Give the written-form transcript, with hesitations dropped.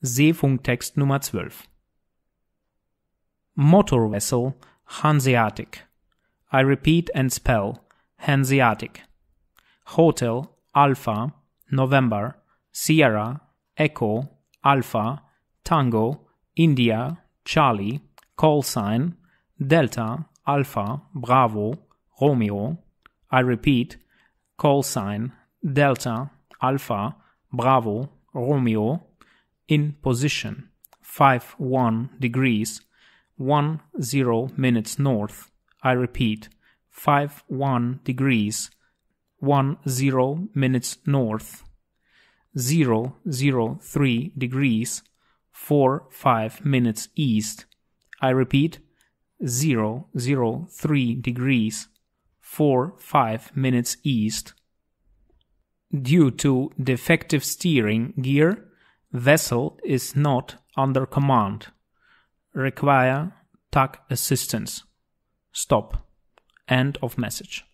Seefunktext Nummer 12. Motor vessel Hanseatic. I repeat and spell Hanseatic. Hotel Alpha November Sierra Echo Alpha Tango India Charlie call sign Delta Alpha Bravo Romeo. I repeat, call sign Delta Alpha Bravo Romeo. In position 51 degrees 10 minutes north. I repeat, 51 degrees 10 minutes north. 003 degrees 45 minutes east. I repeat, 003 degrees 45 minutes east. Due to defective steering gear, vessel is not under command. Require tug assistance. Stop. End of message.